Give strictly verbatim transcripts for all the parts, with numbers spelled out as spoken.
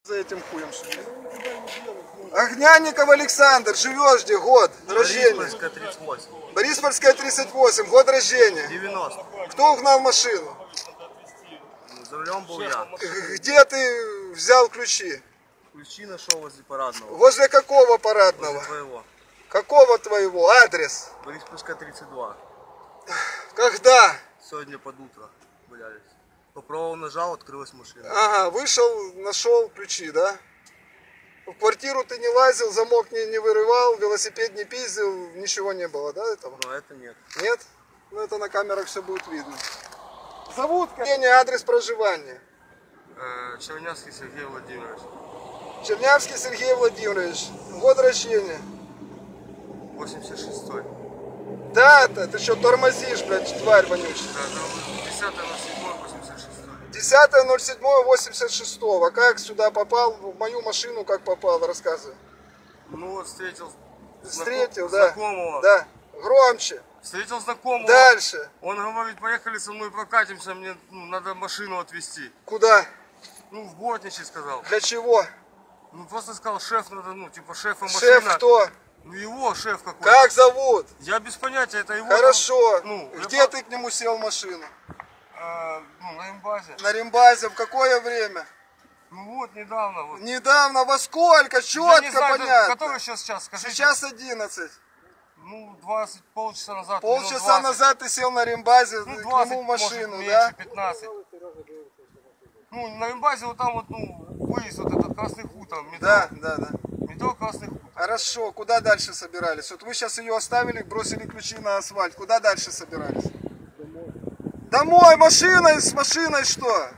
За этим хуем. Огнянников Александр, живешь где, год рождения? Бориспольская тридцать восемь. Бориспольская тридцать восемь, год рождения. девяносто. Кто угнал машину? За рулем был я. Где ты взял ключи? Ключи нашел возле парадного. Возле какого парадного? Возле твоего. Какого твоего? Адрес? Бориспольская тридцать два. Когда? Сегодня под утро гулялись. По проводу нажал, открылась машина. Ага, вышел, нашел ключи, да? В квартиру ты не лазил, замок не, не вырывал, велосипед не пиздил, ничего не было, да, этого? Но это нет. Нет? Ну это на камерах все будет видно. Зовут, адрес проживания? Э, Чернявский Сергей Владимирович. Чернявский Сергей Владимирович. Год рождения. восемьдесят шестой. Дата, ты что тормозишь, блядь, тварь вонючая? Да, да, десятое ноль седьмое восемьдесят шестой. десятое ноль седьмое восемьдесят шестого. Как сюда попал, в мою машину как попал, рассказывай. Ну вот встретил, Встретил, знаком... да. знакомого. Да. Громче. Встретил знакомого. Дальше. Он говорит, поехали со мной прокатимся, мне ну, надо машину отвезти. Куда? Ну, в Бортничий сказал. Для чего? Ну, просто сказал, шеф надо, ну, типа, шефа машина. Шеф кто? Ну, его шеф какой-то. Как зовут? Я без понятия, это его. Хорошо. Ну, Где я... ты к нему сел в машину? А, ну, на имбазе. На Римбазе. В какое время? Ну, вот, недавно. Вот. Недавно. Во сколько? Четко, Я не знаю, понятно. который сейчас час? Скажите. Сейчас одиннадцать. Ну, двадцать, полчаса назад. Полчаса назад ты сел на Римбазе, ну, к двадцать, нему в машину, может, да? меньше, пятнадцать. Ну, на имбазе вот там вот, ну, выезд вот этот, Красный Хутор, метро. Да, да, да. Метро Красный Хутор. Хорошо, куда дальше собирались? Вот вы сейчас ее оставили, бросили ключи на асфальт. Куда дальше собирались? Домой. Домой, машиной, с машиной что?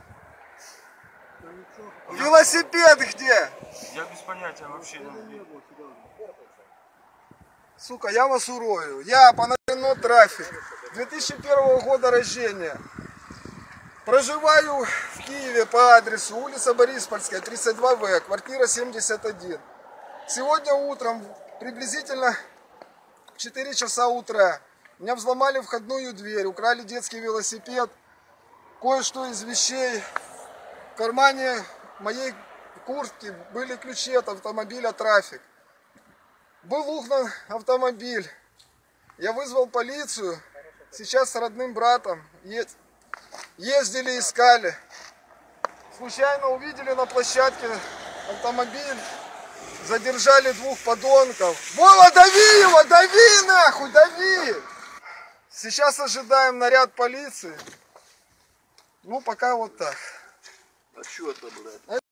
Велосипед где? Я без понятия вообще. Сука, я вас урою. Я Панарino Трафик. две тысячи первого года рождения. Проживаю в Киеве по адресу улица Бориспольская, тридцать два вэ, квартира семьдесят один. Сегодня утром, приблизительно в четыре часа утра, меня взломали входную дверь, украли детский велосипед, кое-что из вещей. В кармане моей куртки были ключи от автомобиля «Трафик». Был угнан автомобиль. Я вызвал полицию. Сейчас с родным братом ездили, искали. Случайно увидели на площадке автомобиль. Задержали двух подонков. Вова, дави его, дави нахуй, дави! Сейчас ожидаем наряд полиции. Ну, пока вот так. А что это, блядь?